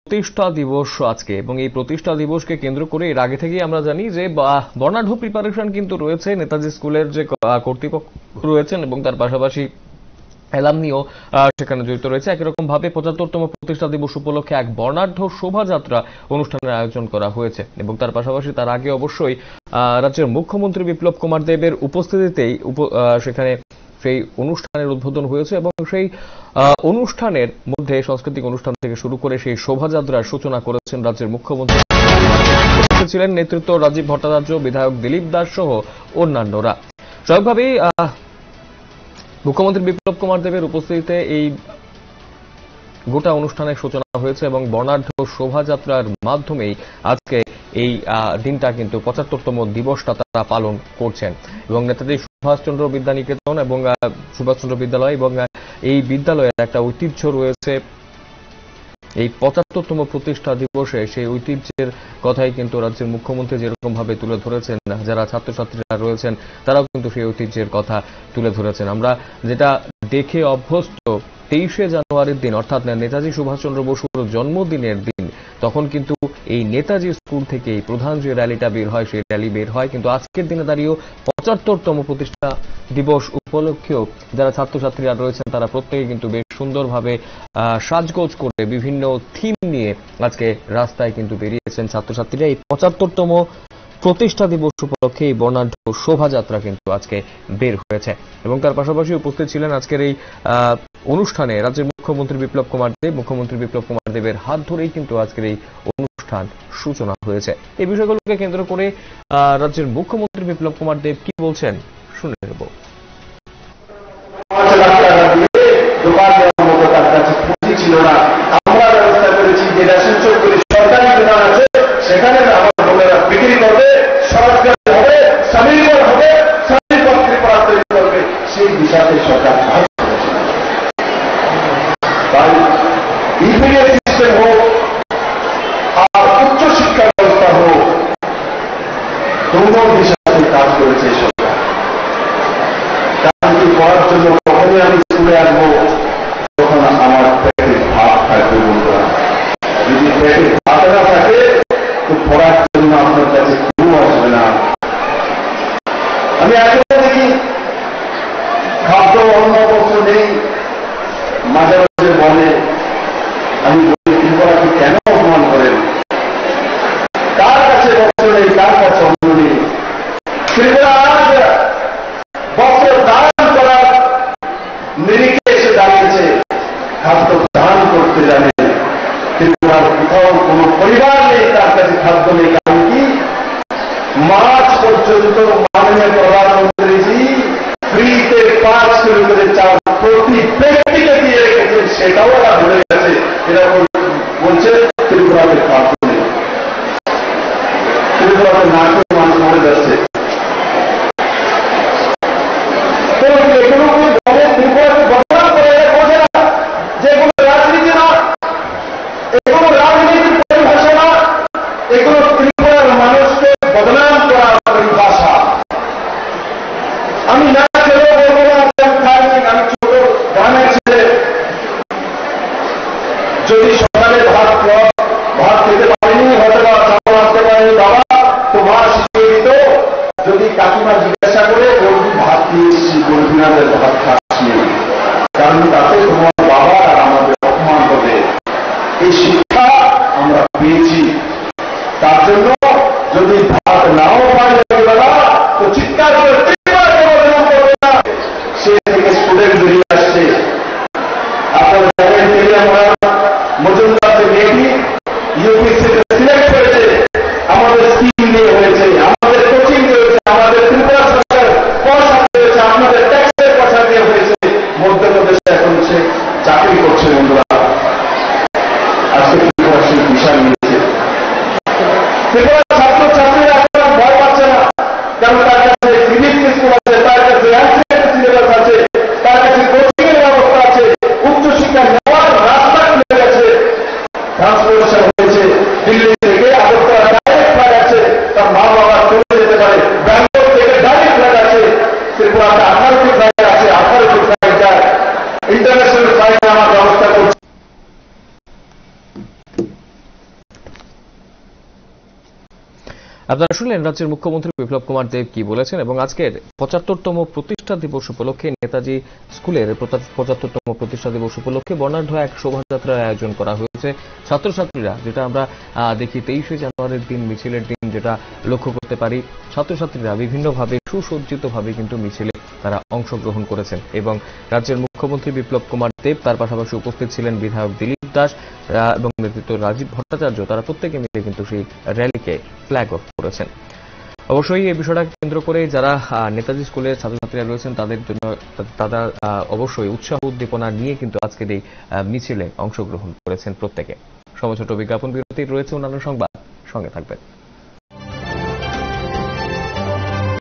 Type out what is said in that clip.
প্রতিষ্ঠা দিবস আজকে এবং এই প্রতিষ্ঠা দিবসকে কেন্দ্র করে এর আগে থেকেই আমরা জানি যে বর্ণাঢ্য প্রিপারেশন কিন্তু রয়েছে নেতাজি স্কুলের যে কর্তৃপক্ষ রয়েছেন এবং তার পাশাপাশি অ্যালামনিও সেখানে জড়িত রয়েছে। একই রকম ভাবে ৭৫তম প্রতিষ্ঠা দিবস উপলক্ষে এক বর্ণাঢ্য শোভাযাত্রা অনুষ্ঠানের আয়োজন করা হয়েছে এবং তার পাশাপাশি তার আগে অবশ্যই রাজ্যের মুখ্যমন্ত্রী বিপ্লব কুমার দেবের উপস্থিতিতেই সেখানে সেই অনুষ্ঠানের উদ্বোধন হয়েছে এবং সেই অনুষ্ঠানের মধ্যে সাংস্কৃতিক অনুষ্ঠান থেকে শুরু করে সেই শোভাযাত্রার সূচনা করেছেন রাজ্যের মুখ্যমন্ত্রী ছিলেন নেতৃত্ব রাজীব ভট্টাচার্য, বিধায়ক দিলীপ দাস সহ অন্যান্যরা। স্বাভাবিকভাবেই মুখ্যমন্ত্রী বিপ্লব কুমার দেবের উপস্থিতিতে এই গোটা অনুষ্ঠানের সূচনা হয়েছে এবং বর্ণাঢ্য শোভাযাত্রার মাধ্যমেই আজকে এই দিনটা কিন্তু ৭৫তম দিবসটা তারা পালন করছেন এবং নেতাজি সুভাষচন্দ্র বিদ্যানিকেতন এবং সুভাষচন্দ্র বিদ্যালয় এবং এই বিদ্যালয়ের একটা ঐতিহ্য রয়েছে। এই ৭৫তম প্রতিষ্ঠা দিবসে সেই ঐতিহ্যের কথাই কিন্তু রাজ্যের মুখ্যমন্ত্রী যেরকম ভাবে তুলে ধরেছেন, যারা ছাত্রছাত্রীরা রয়েছেন তারাও কিন্তু সেই ঐতিহ্যের কথা তুলে ধরেছেন। আমরা যেটা দেখে অভ্যস্ত ২৩শে জানুয়ারির দিন অর্থাৎ নেতাজি সুভাষচন্দ্র বসুর জন্মদিনের দিন, তখন কিন্তু এই নেতাজি স্কুল থেকে প্রধান যে র্যালিটা বের হয় সেই র্যালি বের হয়, কিন্তু আজকের দিনে দাঁড়িয়েও ৭৫তম প্রতিষ্ঠা দিবস উপলক্ষেও যারা ছাত্রছাত্রীরা রয়েছেন তারা প্রত্যেকে কিন্তু বেশ সুন্দরভাবে সাজগোজ করে বিভিন্ন থিম নিয়ে আজকে রাস্তায় কিন্তু বেরিয়েছেন ছাত্রছাত্রীরা। এই ৭৫তম প্রতিষ্ঠা দিবস উপলক্ষে এই বর্ণাঢ্য শোভাযাত্রা কিন্তু আজকে বের হয়েছে এবং তার পাশাপাশি উপস্থিত ছিলেন আজকের এই অনুষ্ঠানে রাজ্যের মুখ্যমন্ত্রী বিপ্লব কুমার দেব। মুখ্যমন্ত্রী বিপ্লব কুমার দেবের হাত ধরেই কিন্তু আজকের এই অনুষ্ঠান সূচনা হয়েছে। এই বিষয়গুলোকে কেন্দ্র করে রাজ্যের মুখ্যমন্ত্রী বিপ্লব কুমার দেব কি বলছেন শুনে নেব। কাজ করেছে সরকার, কাজটি করার জন্য যখনই আমি স্কুলে আসবো তখন আমার পেটে ভাত থাকবে বন্ধুরা। যদি পেটে ভাত না থাকে তো পড়ার জন্য আপনার কাছে কেউ আসবে না। আমি আগে দেখি খাদ্য অন্য বস্ত্র নেই, মাঝে মাঝে বলে, আমি বলি ত্রিপুরাকে কেন অপমান করেন? কার কাছে বস্ত্র নেই, কার কাছে অন্য নেই? ত্রিপুরা আজ বস্ত্র দান করার নিরিখে এসে দাঁড়িয়েছে, খাদ্য দান করতে জানে। ত্রিপুরার কোথাও কোন পরিবার নেই তার কাছে খাদ্য নেই। কারণ কি? মার্চ পর্যন্ত মাননীয় প্রধানমন্ত্রীজি ফ্রিতে ৫ কিলো করে চাল প্রতি ব্যক্তিকে দিয়ে রেখেছেন, সেটাও ওরা ভুলে গেছে। এরা বলছে ত্রিপুরাতে খাদ্য নেই, ত্রিপুরাতে না করে মানুষ মরে যাচ্ছে। আমি না ছেলে বলবো না, আমি ছোট গ্রামের ছেলে। যদি সকালে ভাত খেতে পারিনি, হয়তো বা চাল আসতে পারিনি বাবা, তো মা শিখিয়ে দিত। যদি কাকিমা জিজ্ঞাসা করে বলবি ভাত দিয়েছি, বলবি না ভাত খাচ্ছি, কারণ তাতে তোমার বাবা আর আমাদের অপমান হবে। এই শিক্ষা আমরা পেয়েছি। তার জন্য যদি ভাত নাও পাই তো চিৎকার করে সে থেকে স্টুডেন্ট বেরিয়ে আসছে। আপনারা জানেন মজুমদার যে মেয়েটি ইউপিএসসিতে সিলেক্ট করেছে, আমাদের স্কিম নিয়ে হয়েছে, আমাদের কোচিং হয়েছে, আমাদের ত্রিপুরা সরকার পয়সা দিয়েছে, আমাদের ট্যাক্সের পয়সা দিয়ে হয়েছে। মধ্যপ্রদেশে এখন সে চাকরি করছে বন্ধুরা। আজকে ত্রিপুরা সেই বিশাল নিয়েছে। ত্রিপুরা ছাত্রছাত্রীরা এখন ভয় পাচ্ছে না, কারণ তার কাছে ফিজিক্স স্কুল আছে, তার কাছে সিলেবাস আছে, তার কাছে কোচিং এর ব্যবস্থা আছে, উচ্চশিক্ষা নেওয়ার রাস্তা খুলে গেছে, ট্রান্সপোর্টেশন হয়েছে। দিল্লি থেকে আগরতলা ডাইরেক্ট ফ্লাইট আছে, তার মা বাবা চলে যেতে পারে। ব্যাঙ্গালোর থেকে ডাইরেক্ট ফ্লাইট আছে, ত্রিপুরাতে 18টি ফ্লাইট আছে, 18টি ফ্লাইট যায়। ইন্টারন্যাশনাল ফ্লাইট আমার ব্যবস্থা করছে। আপনারা শুনলেন রাজ্যের মুখ্যমন্ত্রী বিপ্লব কুমার দেব কি বলেছেন এবং আজকের 75তম প্রতিষ্ঠা দিবস উপলক্ষে নেতাজি স্কুলের 75তম প্রতিষ্ঠা দিবস উপলক্ষে বর্ণাঢ্য এক শোভাযাত্রার আয়োজন করা হয়েছে। ছাত্রছাত্রীরা, যেটা আমরা দেখি 23শে জানুয়ারির দিন মিছিলের দিন যেটা লক্ষ্য করতে পারি, ছাত্রছাত্রীরা বিভিন্নভাবে সুসজ্জিতভাবে কিন্তু মিছিলে তারা অংশগ্রহণ করেছেন এবং রাজ্যের মুখ্যমন্ত্রী বিপ্লব কুমার দেব, তার পাশাপাশি উপস্থিত ছিলেন বিধায়ক দিলীপ দাস এবং নেতৃত্ব রাজীব ভট্টাচার্য, তারা প্রত্যেকে মিলে কিন্তু সেই র্যালিকে ফ্ল্যাগ অফ করেছেন। অবশ্যই এই বিষয়টা কেন্দ্র করে যারা নেতাজি স্কুলের ছাত্রছাত্রীরা রয়েছেন তাদের জন্য তারা অবশ্যই উৎসাহ উদ্দীপনা নিয়ে কিন্তু আজকের এই মিছিলে অংশগ্রহণ করেছেন প্রত্যেকে। সময় ছোট বিজ্ঞাপন বিরতি, রয়েছে অন্যান্য সংবাদ, সঙ্গে থাকবেন।